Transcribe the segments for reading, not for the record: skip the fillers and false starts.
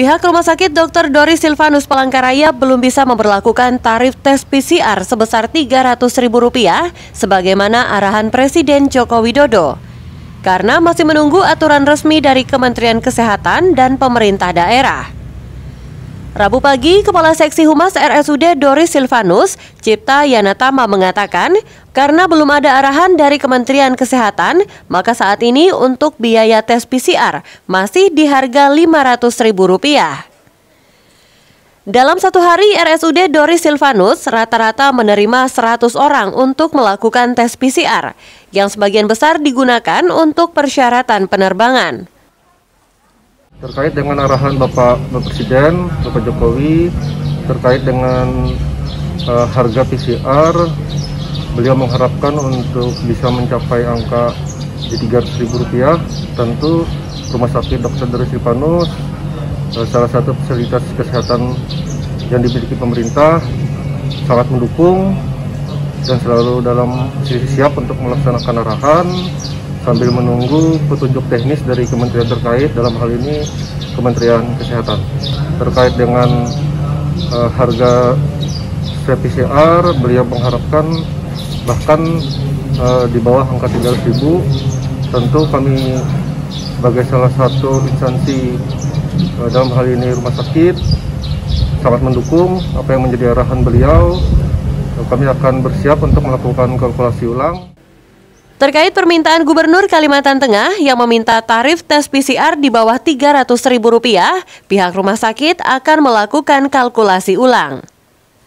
Pihak Rumah Sakit Dr. Doris Silvanus Palangkaraya belum bisa memberlakukan tarif tes PCR sebesar Rp300.000 sebagaimana arahan Presiden Joko Widodo. Karena masih menunggu aturan resmi dari Kementerian Kesehatan dan pemerintah daerah. Rabu pagi, Kepala Seksi Humas RSUD Doris Silvanus, Cipta Yanatama mengatakan, karena belum ada arahan dari Kementerian Kesehatan, maka saat ini untuk biaya tes PCR masih di harga Rp500.000. Dalam satu hari, RSUD Doris Silvanus rata-rata menerima 100 orang untuk melakukan tes PCR, yang sebagian besar digunakan untuk persyaratan penerbangan. Terkait dengan arahan Bapak Presiden, Bapak Jokowi, terkait dengan harga PCR, beliau mengharapkan untuk bisa mencapai angka di Rp300.000. Tentu Rumah Sakit Dr. Doris Silvanus, salah satu fasilitas kesehatan yang dimiliki pemerintah, sangat mendukung dan selalu dalam posisi siap untuk melaksanakan arahan, sambil menunggu petunjuk teknis dari kementerian terkait, dalam hal ini Kementerian Kesehatan. Terkait dengan harga swab PCR, beliau mengharapkan bahkan di bawah angka Rp300.000. Tentu kami sebagai salah satu instansi dalam hal ini rumah sakit sangat mendukung apa yang menjadi arahan beliau. Kami akan bersiap untuk melakukan kalkulasi ulang. Terkait permintaan Gubernur Kalimantan Tengah yang meminta tarif tes PCR di bawah Rp300.000, pihak rumah sakit akan melakukan kalkulasi ulang.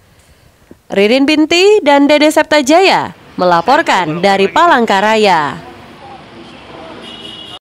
Ririn Binti dan Dede Septajaya melaporkan dari Palangkaraya.